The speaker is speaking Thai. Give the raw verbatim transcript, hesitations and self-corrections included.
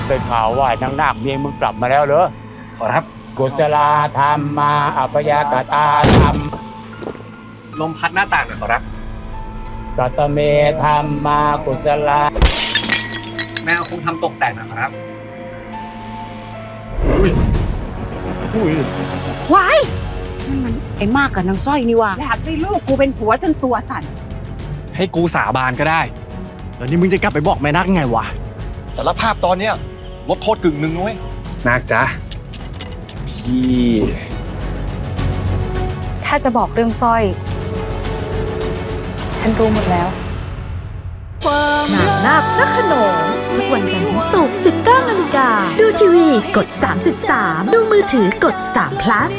ได้ข่าวว่านางนาคเมียมึงกลับมาแล้วเหรอขอรับกุศลธรรมมาอัปยากตาธรรมลมพัดหน้าต่างหน่อยขอรับสัตเมธรรมมากุศลาแมวคงทำตกแตกนะครับอุ้ยอุ้ยว้ายนั่นมันไอ้มากกับนางสร้อยนี่ว่าอยากได้ลูกกูเป็นผัวจนตัวสั่นให้กูสาบานก็ได้แล้วนี่มึงจะกลับไปบอกแม่นักไงวะสารภาพตอนเนี้ยลดโทษกึ่งหนึ่งนุ้ยนักจ๊ะพี่ถ้าจะบอกเรื่องสร้อยฉันรู้หมดแล้วนางนาคพระโขนงทุกวันจันทร์ถึงศุกร์ สิบเก้านาฬิกา ดูทีวีกด สามสิบสาม ดูมือถือกด สาม พลัส